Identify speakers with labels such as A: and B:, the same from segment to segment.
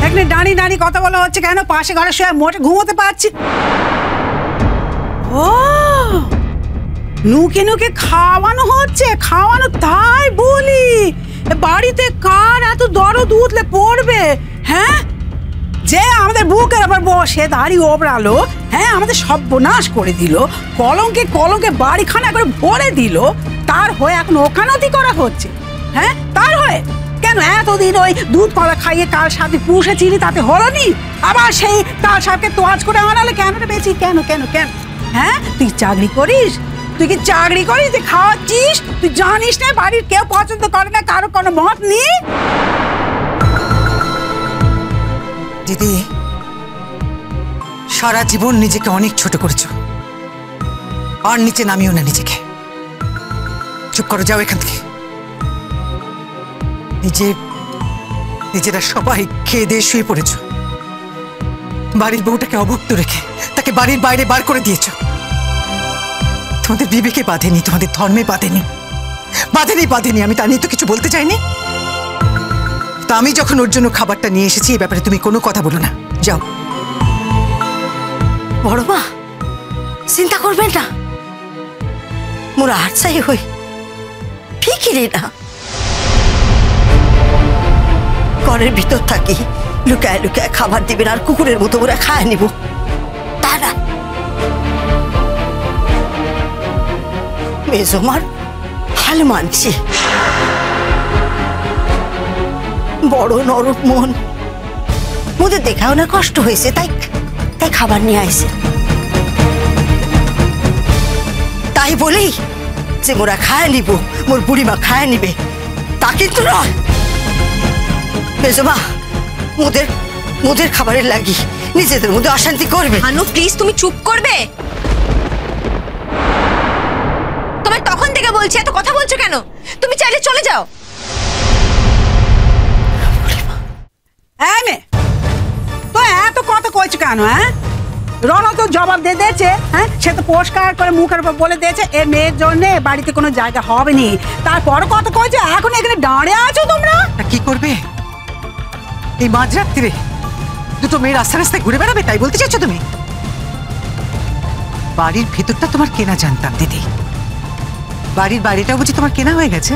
A: এখানে দাঁড়িয়ে দাঁড়িয়ে কথা বলা হচ্ছে কেন? পাশে ঘরে শুয়ে মোটে ঘুমোতে পারছি। ও নুকে নুকে খাওয়ানো হচ্ছে, খাওয়ানো তাই বলি। বাড়িতে কার এত দরদ উঠলে পড়বে? হ্যাঁ, যে আমাদের বুকের আবার বসে দাড়ি ওবড়ালো, হ্যাঁ আমাদের সর্বনাশ করে দিল, কলঙ্কে কলঙ্কে বাড়িখানা করে ভরে দিল, তার হয়ে এখন ওকালতি করা হচ্ছে। হ্যাঁ, তার হয়ে কেন? এতদিন ওই দুধ কলা খাইয়ে কাল সাথে পুষেছিলি, তাতে হলো নি? আবার সেই কাল সাথে তোয়াজ করে আনালে কেন রে বেশি? কেন কেন কেন? হ্যাঁ, তুই চাকরি করিস? তুই কি চাকরি করিস যে খাওয়াচ্ছিস? তুই জানিস না বাড়ির কেউ পছন্দ করে না, কারো কোনো মত নেই?
B: দিদি, সারা জীবন নিজেকে অনেক ছোট করেছ, আর নিচে নামিও না নিজেকে। চুপ করো, যাও এখান থেকে। নিজেরা সবাই খেয়ে দিয়ে শুয়ে পড়েছ, বাড়ির বউটাকে অভুক্ত রেখে তাকে বাড়ির বাইরে বার করে দিয়েছ। তোমাদের বিবেকে বাঁধেনি, তোমাদের ধর্মে বাঁধেনি, বাঁধেনি। আমি তা নিয়ে তো কিছু বলতে চাইনি। তা আমি যখন ওর জন্য খাবারটা নিয়ে এসেছি, এই ব্যাপারে তুমি কোনো কথা বলো না, যাও।
C: বড় মা, চিন্তা করবেন না, মোরা আর চাই হই ফিকিরে না। ঘরের ভিতর থাকি লুকায় লুকায় খাবার দিবেন আর কুকুরের মতো ওরা খায় নিব, তা না। মেজমার হাল মানছি, বড় নরম মন, মোদের দেখাও না কষ্ট হয়েছে, তাই তাই খাবার নিয়ে আইছে। তাই বলেই যে মোরা খায় নিব, মোর বুড়িমা খায় নিবে, তা কিন্তু নয়। মেজমা মোদের খাবারের লাগি নিজেদের মধ্যে অশান্তি করবে।
D: আনু প্লিজ, তুমি চুপ করবে? তোমায় তখন থেকে বলছি, এত কথা বলছো কেন? তুমি চাইলে চলে যাও।
A: তো এত কথা কইছো কেন? হ্যাঁ, রনো তো জবাব দিয়ে দিয়েছে। হ্যাঁ, সে তো পরিষ্কার করে মুখের উপর বলে দিয়েছে এ মেয়ের জন্য বাড়িতে কোনো জায়গা হবে নি। তারপরও কথা কইছে, এখন এখানে দাঁড়িয়ে আছো তোমরা।
B: কি করবে এই মাঝরাত্রিরে? দুটো মেয়ে রাস্তা রাস্তায় ঘুরে বেড়াবে, তাই বলতে চাচ্ছ তুমি? বাড়ির ভেতরটা তোমার কেনা জানতাম দিদি, বাড়ির বাড়িটাও বুঝি তোমার কেনা হয়ে গেছে?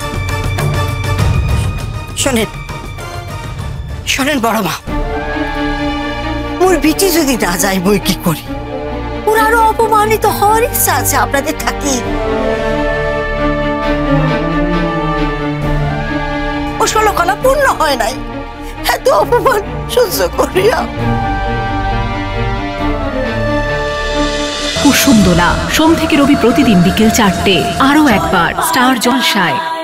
C: শোনেন বড় মা, মোর বিটি যদি না যায় বই কি করি? ওর আরো অপমানিত হওয়ার ইচ্ছা আছে আপনাদের থাকি। ও 16 কলা পূর্ণ হয় নাই, এত অপমান সহ্য করিয়া।
E: কুসুম দোলা, সোম থেকে রবি প্রতিদিন বিকেল 4টে। আরও একবার স্টার জলসায়।